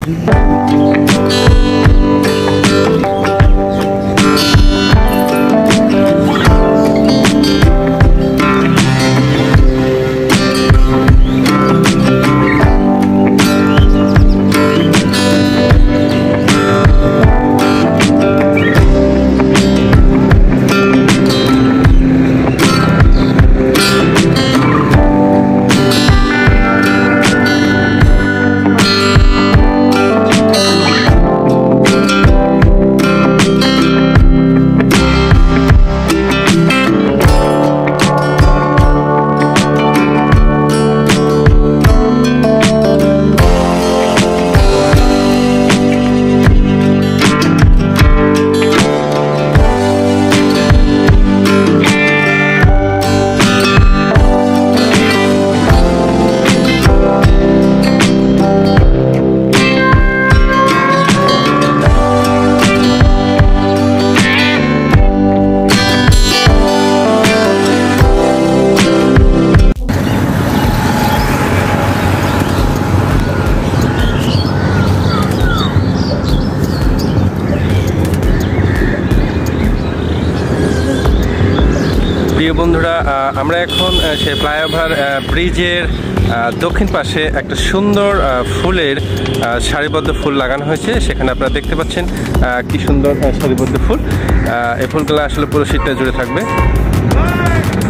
প্রিয় বন্ধুরা, আমরা এখন সেই ফ্লাইওভার ব্রিজের দক্ষিণ পাশে একটা সুন্দর ফুলের সারিবদ্ধ ফুল লাগানো হয়েছে। সেখানে আপনারা দেখতে পাচ্ছেন কি সুন্দর সারিবদ্ধ ফুল। এই ফুলগুলো আসলে পুরো শীতটা জুড়ে থাকবে।